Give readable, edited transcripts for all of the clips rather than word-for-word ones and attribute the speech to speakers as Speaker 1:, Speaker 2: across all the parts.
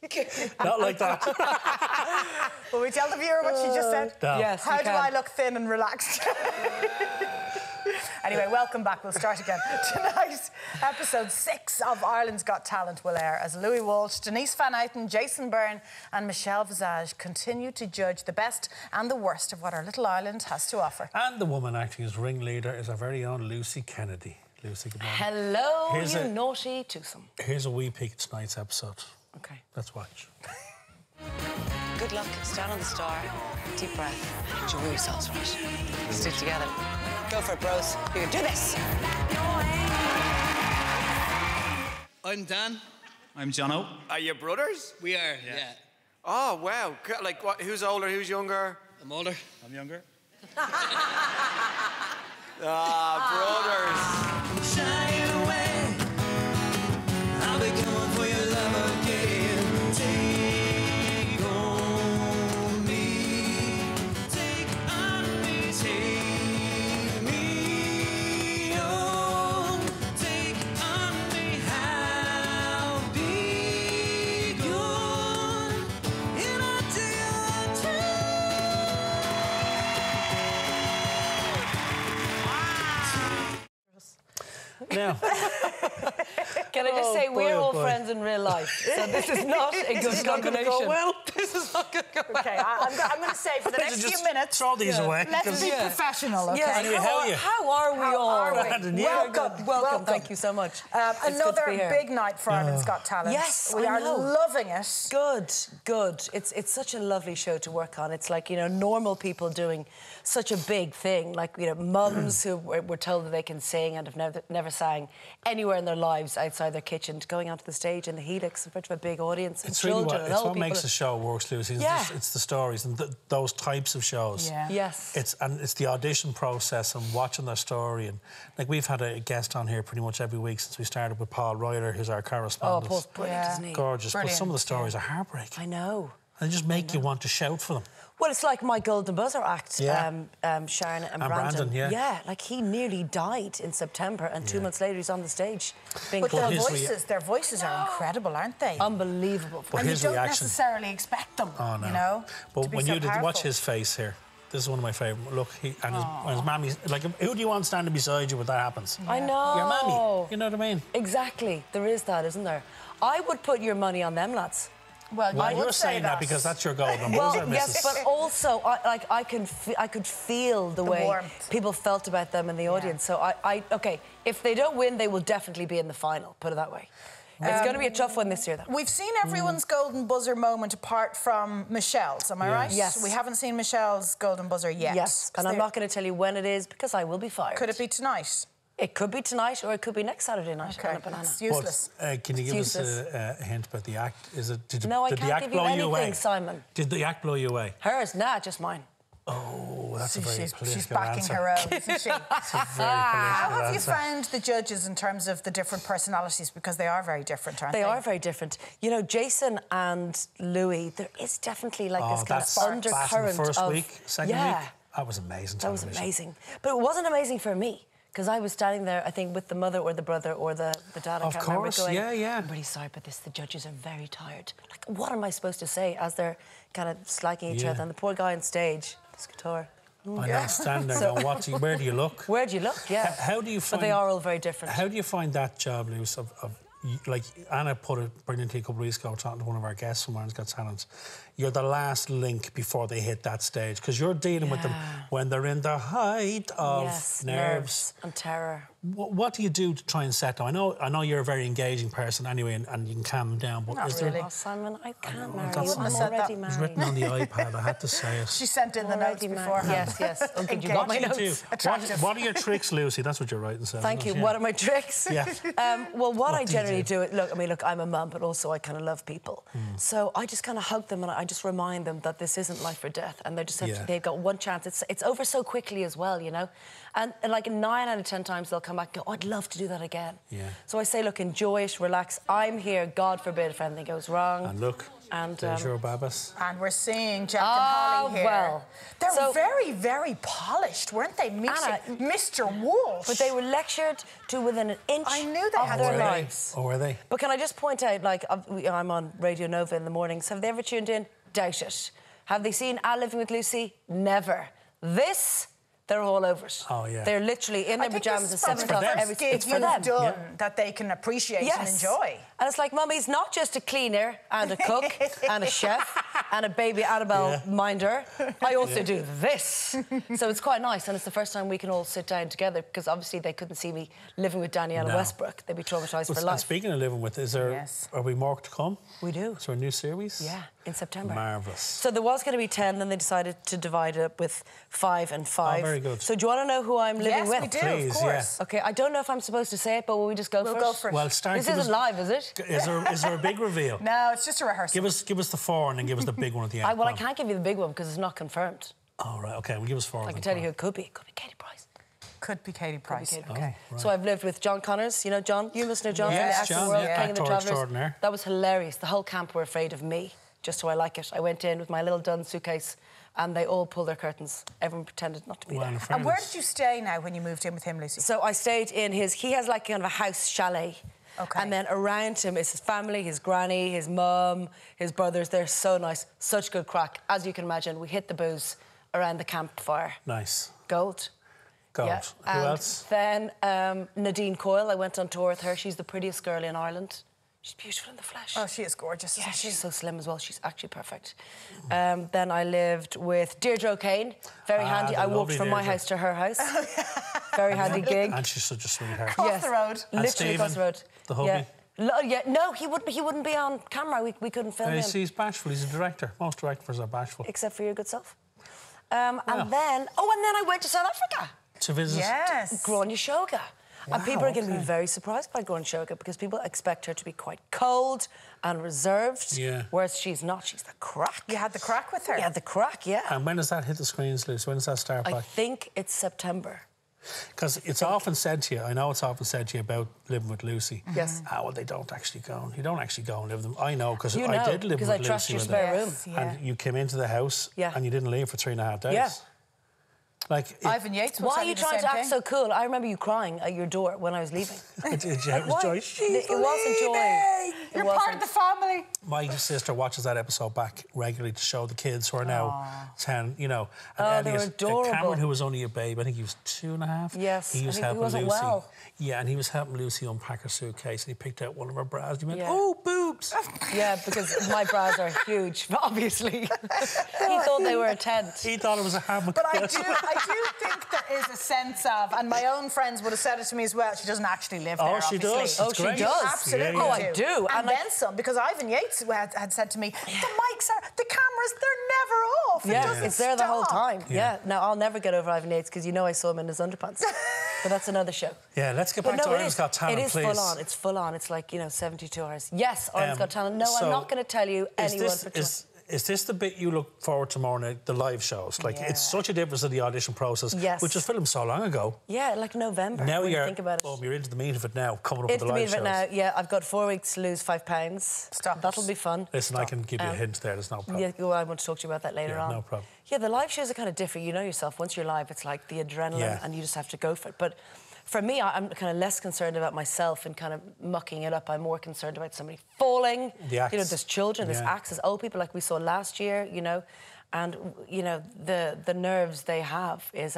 Speaker 1: Not like that.
Speaker 2: Will we tell the viewer what she just said?
Speaker 1: No.
Speaker 3: Yes,
Speaker 2: How
Speaker 3: you
Speaker 2: do
Speaker 3: can.
Speaker 2: I look thin and relaxed? Anyway, welcome back. We'll start again. Tonight, episode 6 of Ireland's Got Talent will air as Louis Walsh, Denise Van Outen, Jason Byrne and Michelle Visage continue to judge the best and the worst of what our little island has to offer.
Speaker 1: And the woman acting as ringleader is our very own Lucy Kennedy. Lucy, good morning.
Speaker 3: Hello,
Speaker 1: Here's
Speaker 3: you
Speaker 1: a-
Speaker 3: naughty twosome.
Speaker 1: Here's a wee peek at tonight's episode.
Speaker 3: Okay.
Speaker 1: Let's watch.
Speaker 4: Good luck. Stand on the star. Deep breath. Enjoy yourselves, right? Stick together. Go for it, bros. You can do this.
Speaker 5: I'm Dan. I'm Jono.
Speaker 6: Are you brothers?
Speaker 5: We are, yeah.
Speaker 6: Oh, wow. Like, what, who's older, who's younger?
Speaker 5: I'm older. I'm younger.
Speaker 6: Ah, brothers.
Speaker 7: Shy away. I'll be coming for your love again. Take on me. Take on me. Take me home. Take on me. How be gone in a day or two.
Speaker 1: Now,
Speaker 3: Can I just
Speaker 1: Oh,
Speaker 3: say,
Speaker 1: boy,
Speaker 3: we're
Speaker 1: oh,
Speaker 3: all
Speaker 1: boy.
Speaker 3: friends in real life, so this is not a good
Speaker 1: it's not going to
Speaker 3: combination.
Speaker 1: go well.
Speaker 3: This is not going to go well.
Speaker 2: OK, I'm going to say for the
Speaker 1: Let's
Speaker 2: next
Speaker 1: just
Speaker 2: few minutes,
Speaker 1: throw these away.
Speaker 2: let's be
Speaker 3: Yeah.
Speaker 2: professional, OK?
Speaker 3: Yes,
Speaker 1: Anyway, how are you?
Speaker 3: how are we
Speaker 2: How
Speaker 3: all?
Speaker 2: are we?
Speaker 1: Brandon, yeah.
Speaker 3: Welcome. Thank you so much. It's good to
Speaker 2: Another
Speaker 3: be here.
Speaker 2: big night for Ireland's Got Talent.
Speaker 3: Yes,
Speaker 2: we
Speaker 3: I
Speaker 2: are
Speaker 3: know.
Speaker 2: loving it.
Speaker 3: Good. It's such a lovely show to work on. It's like, you know, normal people doing such a big thing. Like, you know, mums who were told that they can sing and have never sang anywhere in their lives outside their kitchen, going onto the stage in the Helix in front of a big audience and
Speaker 1: It's really
Speaker 3: children
Speaker 1: what,
Speaker 3: and
Speaker 1: it's
Speaker 3: old
Speaker 1: what
Speaker 3: people.
Speaker 1: makes the show works, Lucy.
Speaker 3: Yeah.
Speaker 1: It's the stories and those types of shows.
Speaker 2: Yeah.
Speaker 3: Yes.
Speaker 1: It's the audition process and watching their story. And like, we've had a guest on here pretty much every week since we started with Paul Ryder, who's our
Speaker 3: Oh,
Speaker 1: correspondent.
Speaker 3: Paul's brilliant,
Speaker 2: Yeah.
Speaker 3: isn't he?
Speaker 1: Gorgeous.
Speaker 2: Brilliant,
Speaker 1: But some of the stories are heartbreaking.
Speaker 3: I know.
Speaker 1: And they just make you want to shout for them.
Speaker 3: Well, it's like my Golden Buzzer act,
Speaker 1: Yeah.
Speaker 3: Sharon and
Speaker 1: Brandon, yeah.
Speaker 3: Yeah, like he nearly died in September and 2 months later he's on the stage being
Speaker 2: But
Speaker 1: Well,
Speaker 2: their
Speaker 1: his
Speaker 2: their voices are incredible, aren't they?
Speaker 3: unbelievable.
Speaker 1: But
Speaker 2: and you
Speaker 1: his
Speaker 2: don't
Speaker 1: reaction.
Speaker 2: necessarily expect them,
Speaker 1: Oh, no.
Speaker 2: you know,
Speaker 1: But
Speaker 2: to be
Speaker 1: when
Speaker 2: so
Speaker 1: you watch
Speaker 2: powerful.
Speaker 1: his face here, this is one of my favourite. Look, when his mammy's like, who do you want standing beside you when that happens?
Speaker 3: I know.
Speaker 1: Your mammy. You know what I mean?
Speaker 3: Exactly. There is that, isn't there? I would put your money on them, lads.
Speaker 2: Well,
Speaker 1: Well,
Speaker 2: you
Speaker 1: you're
Speaker 2: would say
Speaker 1: saying that because that's your golden
Speaker 3: Well,
Speaker 1: buzzer,
Speaker 3: yes,
Speaker 1: Mrs.
Speaker 3: but also, I could feel the way
Speaker 2: warmth.
Speaker 3: people felt about them in the audience. So okay, if they don't win, they will definitely be in the final. Put it that way. It's going to be a tough one this year, though.
Speaker 2: We've seen everyone's golden buzzer moment apart from Michelle's, am I right?
Speaker 3: Yes.
Speaker 2: We haven't seen Michelle's golden buzzer yet.
Speaker 3: Yes, and I'm not going to tell you when it is because I will be fired.
Speaker 2: Could it be tonight?
Speaker 3: It could be tonight or it could be next Saturday night on a
Speaker 2: Okay,
Speaker 3: banana.
Speaker 2: it's useless.
Speaker 1: But, can you give us
Speaker 3: useless.
Speaker 1: a hint about the act? Is it?
Speaker 3: No, I
Speaker 1: did the
Speaker 3: can't
Speaker 1: act
Speaker 3: give you
Speaker 1: blow you
Speaker 3: anything,
Speaker 1: away?
Speaker 3: Simon.
Speaker 1: Did the act blow you away?
Speaker 3: Hers, nah, just mine.
Speaker 1: Oh, that's a very political
Speaker 2: she's backing
Speaker 1: answer.
Speaker 2: her own, isn't she?
Speaker 1: That's a very
Speaker 2: How
Speaker 1: political
Speaker 2: have you
Speaker 1: answer.
Speaker 2: found the judges in terms of the different personalities? Because they are very different, aren't they?
Speaker 3: They are very different. You know, Jason and Louis, there is definitely like this kind of
Speaker 1: Class in
Speaker 3: undercurrent
Speaker 1: the first
Speaker 3: of...
Speaker 1: week, second
Speaker 3: yeah,
Speaker 1: week. That was amazing.
Speaker 3: that was
Speaker 1: television.
Speaker 3: amazing. But it wasn't amazing for me. Because I was standing there, I think, with the mother or the brother or the dad. I
Speaker 1: Of
Speaker 3: can't remember,
Speaker 1: course,
Speaker 3: going,
Speaker 1: yeah.
Speaker 3: I'm really sorry about this. The judges are very tired. Like, what am I supposed to say as they're kind of slagging each
Speaker 1: Yeah.
Speaker 3: other? And the poor guy on stage, this guitar.
Speaker 1: I know, standing there going, where do you look?
Speaker 3: Where do you look? Yeah.
Speaker 1: How do you find...
Speaker 3: But they are all very different.
Speaker 1: How do you find that job, Lewis, like Anna put it brilliantly a couple of weeks ago, talking to one of our guests from Ireland's Got Talent. You're the last link before they hit that stage, because you're dealing with them when they're in the height of
Speaker 3: yes,
Speaker 1: nerves.
Speaker 3: and terror.
Speaker 1: What do you do to try and set them? I know you're a very engaging person anyway, and you can calm them down, but
Speaker 2: Not
Speaker 1: is
Speaker 2: really.
Speaker 1: there...
Speaker 3: Oh, Simon, I can't marry
Speaker 1: that's
Speaker 3: you.
Speaker 1: not-
Speaker 3: I'm
Speaker 2: said that.
Speaker 3: already
Speaker 1: It was
Speaker 3: married.
Speaker 1: written on the iPad, I had to say it.
Speaker 2: She sent in the notes
Speaker 3: Already married.
Speaker 2: beforehand.
Speaker 3: Yes, yes. Okay, you
Speaker 2: Engaged.
Speaker 3: got my
Speaker 1: What do you
Speaker 3: notes.
Speaker 1: do?
Speaker 2: Attractive.
Speaker 1: What are your tricks, Lucy? That's what you're writing.
Speaker 3: Thank you. What are my tricks?
Speaker 1: Yeah.
Speaker 3: Well, what I
Speaker 1: do you
Speaker 3: generally
Speaker 1: do?
Speaker 3: do, look, I'm a mum, but also I kind of love people. So I just kind of hug them and I just remind them that this isn't life or death, and they just have
Speaker 1: Yeah.
Speaker 3: they've got one chance. It's over so quickly as well, you know. And like 9 out of 10 times they'll come back and go, oh, I'd love to do that again.
Speaker 1: Yeah.
Speaker 3: So I say, look, enjoy it, relax. I'm here, God forbid, if anything goes wrong.
Speaker 1: And look,
Speaker 3: And,
Speaker 1: there's your Babas.
Speaker 2: And we're seeing Jack and Holly here.
Speaker 3: well.
Speaker 2: They're
Speaker 3: So-
Speaker 2: very, very polished, weren't they? Meeting
Speaker 3: Anna,
Speaker 2: Mr. Walsh.
Speaker 3: But they were lectured to within an inch
Speaker 2: I knew they
Speaker 3: of
Speaker 2: had
Speaker 3: their
Speaker 2: to be.
Speaker 3: lives.
Speaker 1: Or were they?
Speaker 3: But can I just point out, like, I'm on Radio Nova in the mornings. Have they ever tuned in? Doubt it. Have they seen Al Living with Lucy? Never. This, they're all over it.
Speaker 1: Oh, yeah.
Speaker 3: They're literally in their pyjamas at 7 o'clock every
Speaker 2: gig
Speaker 3: It's for
Speaker 2: you've
Speaker 3: them.
Speaker 2: done that they can appreciate and enjoy.
Speaker 3: And it's like, Mummy's not just a cleaner and a cook and a chef and a baby Annabelle minder. I also do this. So it's quite nice, and it's the first time we can all sit down together, because obviously they couldn't see me living with Daniela
Speaker 1: No.
Speaker 3: Westbrook. They'd be traumatised for
Speaker 1: And
Speaker 3: life.
Speaker 1: speaking of living with, is there?
Speaker 2: Yes.
Speaker 1: Are we more to come?
Speaker 3: We do.
Speaker 1: Is there a new series?
Speaker 3: Yeah, in September.
Speaker 1: Marvellous.
Speaker 3: So there was going to be 10, then they decided to divide it up with 5 and 5.
Speaker 1: Oh, very good.
Speaker 3: So do you want to know who I'm living
Speaker 2: Yes,
Speaker 3: with?
Speaker 2: we do,
Speaker 1: Please,
Speaker 2: of course.
Speaker 3: Okay, I don't know if I'm supposed to say it, but will we just go
Speaker 2: We'll
Speaker 3: for
Speaker 2: go
Speaker 3: it?
Speaker 2: for it.
Speaker 1: Well, start.
Speaker 3: This
Speaker 1: give
Speaker 3: isn't
Speaker 1: us-
Speaker 3: live, is it?
Speaker 1: Is there a big reveal?
Speaker 2: No, it's just a rehearsal.
Speaker 1: Give us the 4 and then give us the big one at the end.
Speaker 3: Well, I
Speaker 1: Come on.
Speaker 3: can't give you the big one because it's not confirmed.
Speaker 1: Oh, right. Okay, well, give us 4.
Speaker 3: I can tell you who it could be. It could be Katie Price.
Speaker 2: Could be Katie Price.
Speaker 3: Katie Price.
Speaker 2: Okay.
Speaker 3: So I've lived with John Connors. You know John? You must know John
Speaker 2: Yes,
Speaker 3: from the acting
Speaker 1: John,
Speaker 3: world,
Speaker 1: yeah.
Speaker 3: King of the
Speaker 1: Actor
Speaker 3: Travellers.
Speaker 1: extraordinaire.
Speaker 3: That was hilarious. The whole camp were afraid of me, just so I like it. I went in with my little Dunn suitcase and they all pulled their curtains. Everyone pretended not to be
Speaker 1: Well,
Speaker 3: there.
Speaker 1: in
Speaker 2: And where
Speaker 1: fairness-
Speaker 2: did you stay now when you moved in with him, Lucy?
Speaker 3: So I stayed in his... He has like kind of a house chalet.
Speaker 2: Okay.
Speaker 3: And then around him is his family, his granny, his mum, his brothers. They're so nice. Such good crack. As you can imagine, we hit the booze around the campfire.
Speaker 1: Nice.
Speaker 3: Gold.
Speaker 1: Gold.
Speaker 3: Yeah.
Speaker 1: Who
Speaker 3: And
Speaker 1: else?
Speaker 3: Then Nadine Coyle. I went on tour with her. She's the prettiest girl in Ireland. She's beautiful in the flesh.
Speaker 2: Oh, she is gorgeous,
Speaker 3: Yeah,
Speaker 2: isn't she?
Speaker 3: she's so slim as well. She's actually perfect. Then I lived with Deirdre O'Kane. Very handy.
Speaker 1: the
Speaker 3: I walked
Speaker 1: lovely
Speaker 3: from my
Speaker 1: Deirdre.
Speaker 3: house to her house. Very handy gig.
Speaker 1: And she's such a sweetheart.
Speaker 2: Cross the road.
Speaker 1: And
Speaker 3: Literally across the
Speaker 1: Stephen,
Speaker 3: road.
Speaker 1: the hubby?
Speaker 3: Yeah. No, he wouldn't be on camera. We couldn't film him.
Speaker 1: He's bashful. He's a director. Most directors are bashful.
Speaker 3: Except for your good self. And then I went to South Africa.
Speaker 1: To visit.
Speaker 2: Yes.
Speaker 3: Grania Shoga. And people are going to be very surprised by Grania Shoga because people expect her to be quite cold and reserved.
Speaker 1: Yeah.
Speaker 3: Whereas she's not. She's the crack.
Speaker 2: You had the crack with her?
Speaker 3: Yeah, the crack, yeah.
Speaker 1: And when does that hit the screens, Luce? When does that start
Speaker 3: I
Speaker 1: back?
Speaker 3: think it's September.
Speaker 1: Because it's often said to you, I know it's often said to you about living with Lucy.
Speaker 3: Yes.
Speaker 1: Well, they don't actually go. You don't actually go and live with them. I know, because
Speaker 3: You
Speaker 1: I
Speaker 3: know,
Speaker 1: did live
Speaker 3: because
Speaker 1: with
Speaker 3: I trust
Speaker 1: Lucy
Speaker 3: your
Speaker 1: with
Speaker 3: spare
Speaker 1: them.
Speaker 3: room.
Speaker 2: Yes, yeah.
Speaker 1: And you came into the house
Speaker 3: Yeah.
Speaker 1: and you didn't leave for 3.5 days.
Speaker 3: Yeah.
Speaker 1: Like,
Speaker 2: Ivan Yates will
Speaker 3: Why
Speaker 2: tell
Speaker 3: are you
Speaker 2: the
Speaker 3: trying
Speaker 2: same
Speaker 3: to act
Speaker 2: thing.
Speaker 3: so cool? I remember you crying at your door when I was leaving.
Speaker 1: did you have
Speaker 3: Why?
Speaker 1: joy?
Speaker 3: It wasn't joy.
Speaker 2: You're part of the family.
Speaker 1: My sister watches that episode back regularly to show the kids who are now 10, you know. And
Speaker 3: Oh, they were adorable.
Speaker 1: Cameron, who was only a babe, I think he was 2.5.
Speaker 3: Yes,
Speaker 1: He
Speaker 3: I
Speaker 1: was
Speaker 3: think he
Speaker 1: helping
Speaker 3: wasn't
Speaker 1: Lucy.
Speaker 3: well.
Speaker 1: Yeah, and he was helping Lucy unpack her suitcase and he picked out one of her bras. He went,
Speaker 3: Yeah.
Speaker 1: oh, boobs.
Speaker 3: Yeah, because my bras are huge, obviously. He thought they were a tent.
Speaker 1: He thought it was a hammock.
Speaker 2: But I do think there is a sense of, and my own friends would have said it to me as well, she doesn't actually live there,
Speaker 1: Oh, she
Speaker 2: obviously.
Speaker 1: does.
Speaker 3: Oh,
Speaker 1: It's
Speaker 3: she
Speaker 1: great.
Speaker 3: does?
Speaker 2: Absolutely
Speaker 1: Yeah, yeah.
Speaker 3: Oh, I do.
Speaker 2: And
Speaker 3: And
Speaker 2: then some, because Ivan Yates had said to me, the mics are, the cameras, they're never off. It
Speaker 3: Yeah,
Speaker 2: doesn't
Speaker 3: it's there the whole
Speaker 2: stop.
Speaker 3: time. Yeah. Now, I'll never get over Ivan Yates because you know I saw him in his underpants. But that's another show.
Speaker 1: Yeah, let's get
Speaker 3: But
Speaker 1: back to
Speaker 3: no, it
Speaker 1: Ireland's
Speaker 3: is.
Speaker 1: Got Talent,
Speaker 3: It is
Speaker 1: please.
Speaker 3: full on. It's full on. It's like, 72 hours. Yes, Ireland's Got Talent. No,
Speaker 1: so
Speaker 3: I'm not going to tell you anyone for tour.
Speaker 1: Is this the bit you look forward to more now, the live shows? Like, it's such a difference in the audition process,
Speaker 3: Yes.
Speaker 1: which was filmed so long ago.
Speaker 3: Yeah, like November.
Speaker 1: Now
Speaker 3: when you
Speaker 1: you're,
Speaker 3: think about it.
Speaker 1: you're into the meat of it now, coming up
Speaker 3: Into
Speaker 1: with
Speaker 3: the
Speaker 1: the
Speaker 3: meat
Speaker 1: live
Speaker 3: of it
Speaker 1: shows.
Speaker 3: now. Yeah, I've got 4 weeks to lose 5 pounds.
Speaker 2: Stop
Speaker 3: That'll
Speaker 2: it.
Speaker 3: be fun.
Speaker 1: Listen, I can give you a hint there, there's no problem.
Speaker 3: Yeah, well, I want to talk to you about that later
Speaker 1: Yeah,
Speaker 3: on.
Speaker 1: no problem.
Speaker 3: Yeah, the live shows are kind of different. You know yourself. Once you're live, it's like the adrenaline,
Speaker 1: Yeah.
Speaker 3: and you just have to go for it. But for me, I'm kind of less concerned about myself and kind of mucking it up. I'm more concerned about somebody falling.
Speaker 1: The acts.
Speaker 3: There's children, there's
Speaker 1: Yeah.
Speaker 3: acts, there's old people like we saw last year. And the nerves they have is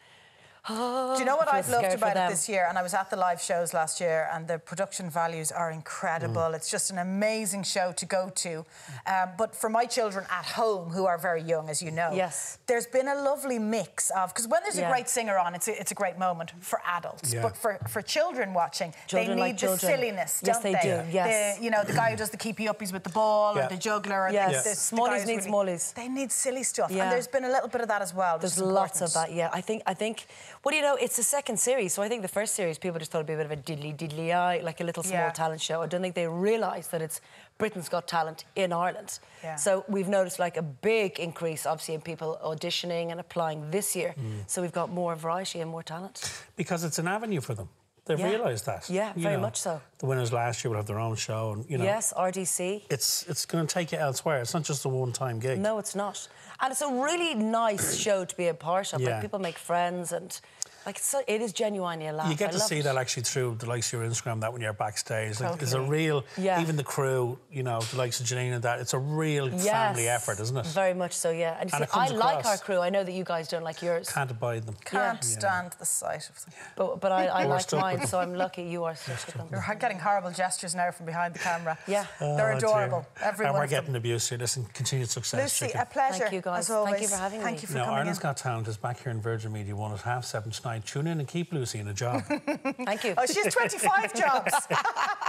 Speaker 2: Do you know what
Speaker 3: I
Speaker 2: I've
Speaker 3: feel
Speaker 2: loved
Speaker 3: scared for
Speaker 2: about it
Speaker 3: them.
Speaker 2: this year? And I was at the live shows last year, and the production values are incredible. It's just an amazing show to go to. But for my children at home, who are very young, as you know,
Speaker 3: Yes.
Speaker 2: there's been a lovely mix of, because when there's a
Speaker 3: Yeah.
Speaker 2: great singer on, it's a great moment for adults.
Speaker 1: Yeah.
Speaker 2: But for children watching,
Speaker 3: Children
Speaker 2: they
Speaker 3: like
Speaker 2: need the
Speaker 3: children.
Speaker 2: silliness,
Speaker 3: Yes,
Speaker 2: don't
Speaker 3: they do, yes.
Speaker 2: The guy who does the keepy uppies with the ball,
Speaker 1: Yeah.
Speaker 2: or the juggler, or
Speaker 3: Yes.
Speaker 2: the
Speaker 3: Smallies
Speaker 2: guy who's
Speaker 3: need smallies.
Speaker 2: They need silly stuff,
Speaker 3: Yeah.
Speaker 2: and there's been a little bit of that as well. which
Speaker 3: There's
Speaker 2: is
Speaker 3: lots of
Speaker 2: important.
Speaker 3: that, yeah. I think Well, you know, it's the second series, so I think the first series people just thought it'd be a bit of a diddly eye, like a little small
Speaker 2: Yeah.
Speaker 3: talent show. I don't think they realised that it's Britain's Got Talent in Ireland.
Speaker 2: Yeah.
Speaker 3: So we've noticed like a big increase, obviously, in people auditioning and applying this year. So we've got more variety and more talent.
Speaker 1: Because it's an avenue for them. They've
Speaker 3: Yeah.
Speaker 1: realised that.
Speaker 3: Yeah,
Speaker 1: You
Speaker 3: very
Speaker 1: know,
Speaker 3: much so.
Speaker 1: The winners last year will have their own show, and you know.
Speaker 3: Yes, RDC.
Speaker 1: It's going to take you elsewhere. It's not just a one-time gig.
Speaker 3: No, it's not. And it's a really nice show to be a part of.
Speaker 1: Yeah.
Speaker 3: Like, people make friends and... Like, it is genuinely a laugh.
Speaker 1: You get
Speaker 3: I
Speaker 1: to
Speaker 3: love
Speaker 1: see
Speaker 3: it.
Speaker 1: that actually through the likes of your Instagram, that when you're backstage. Like, it's a
Speaker 2: Totally.
Speaker 1: real,
Speaker 3: Yeah.
Speaker 1: even the crew, you know, the likes of Janine and that, it's a real family effort, isn't it?
Speaker 3: Very much so, yeah. And, you
Speaker 1: And
Speaker 3: see,
Speaker 1: it comes
Speaker 3: I like
Speaker 1: across.
Speaker 3: our crew. I know that you guys don't like yours.
Speaker 1: Can't abide them.
Speaker 2: Can't stand the sight of them.
Speaker 3: But I
Speaker 1: We're
Speaker 3: like
Speaker 1: stuck
Speaker 3: mine,
Speaker 1: with
Speaker 3: so I'm lucky you are stuck with them.
Speaker 2: You're getting horrible gestures now from behind the camera.
Speaker 3: Yeah.
Speaker 2: They're
Speaker 1: Oh,
Speaker 2: adorable.
Speaker 1: dear.
Speaker 2: Every
Speaker 1: And
Speaker 2: one
Speaker 1: we're
Speaker 2: of them.
Speaker 1: getting abuse here. Listen, continued success.
Speaker 2: Lucy,
Speaker 1: chicken.
Speaker 2: a pleasure.
Speaker 3: Thank you, guys.
Speaker 2: As always.
Speaker 3: Thank you for having me.
Speaker 2: Thank you for
Speaker 1: Now,
Speaker 2: coming
Speaker 1: Ireland's
Speaker 2: in.
Speaker 1: Got Talent is back here in Virgin Media 1 at 7:30 tonight. Tune in and keep Lucy in a job.
Speaker 3: Thank you.
Speaker 2: Oh, she has 25 jobs.